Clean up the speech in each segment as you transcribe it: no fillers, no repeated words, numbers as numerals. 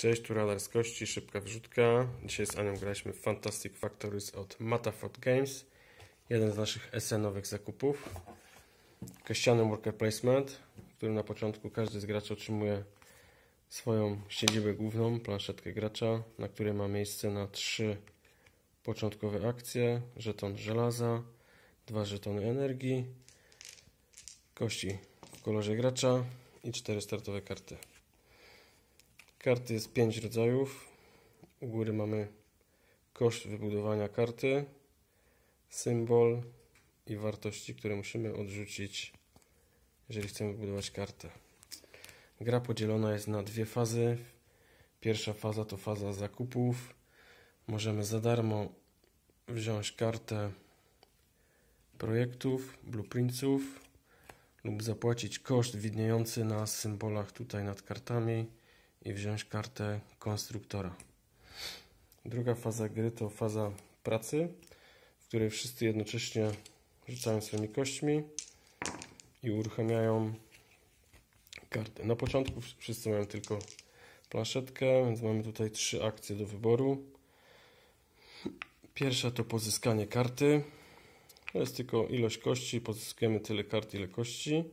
Cześć, tu Radar z Kości, szybka wrzutka. Dzisiaj z Anią graliśmy w Fantastic Factories od Matterford Games. Jeden z naszych SN-owych zakupów. Kościany worker placement, w którym na początku każdy z graczy otrzymuje swoją siedzibę główną, planszetkę gracza, na której ma miejsce na 3 początkowe akcje, żeton żelaza, 2 żetony energii, kości w kolorze gracza i 4 startowe karty. Karty jest 5 rodzajów. U góry mamy koszt wybudowania karty, symbol i wartości, które musimy odrzucić, jeżeli chcemy wybudować kartę. Gra podzielona jest na 2 fazy. Pierwsza faza to faza zakupów. Możemy za darmo wziąć kartę projektów, blueprintsów lub zapłacić koszt widniejący na symbolach tutaj nad kartami i wziąć kartę konstruktora. Druga faza gry to faza pracy, w której wszyscy jednocześnie rzucają swoimi kośćmi i uruchamiają kartę. Na początku wszyscy mają tylko planszetkę, więc mamy tutaj 3 akcje do wyboru. Pierwsza to pozyskanie karty. To jest tylko ilość kości, pozyskujemy tyle kart, ile kości.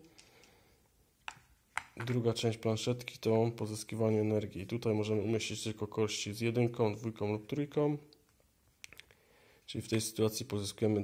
Druga część planszetki to pozyskiwanie energii. Tutaj możemy umieścić tylko kości z 1, 2 lub 3. Czyli w tej sytuacji pozyskujemy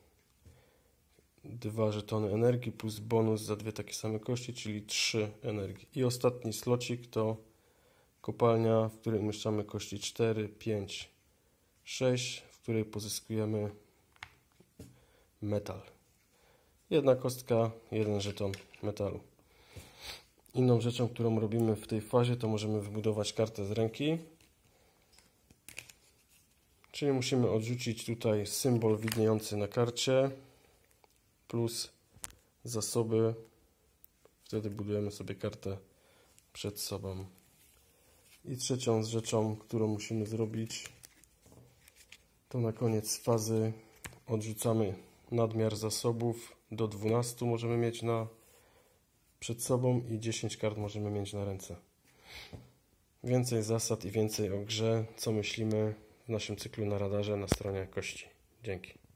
2 żetony energii plus bonus za 2 takie same kości, czyli 3 energii. I ostatni slocik to kopalnia, w której umieszczamy kości 4, 5, 6, w której pozyskujemy metal. 1 kostka, 1 żeton metalu. Inną rzeczą, którą robimy w tej fazie, to możemy wybudować kartę z ręki. Czyli musimy odrzucić tutaj symbol widniejący na karcie plus zasoby. Wtedy budujemy sobie kartę przed sobą. I trzecią rzeczą, którą musimy zrobić, to na koniec fazy odrzucamy nadmiar zasobów. Do 12 możemy mieć przed sobą i 10 kart możemy mieć na ręce. Więcej zasad i więcej o grze, co myślimy w naszym cyklu na radarze na stronie Kości. Dzięki.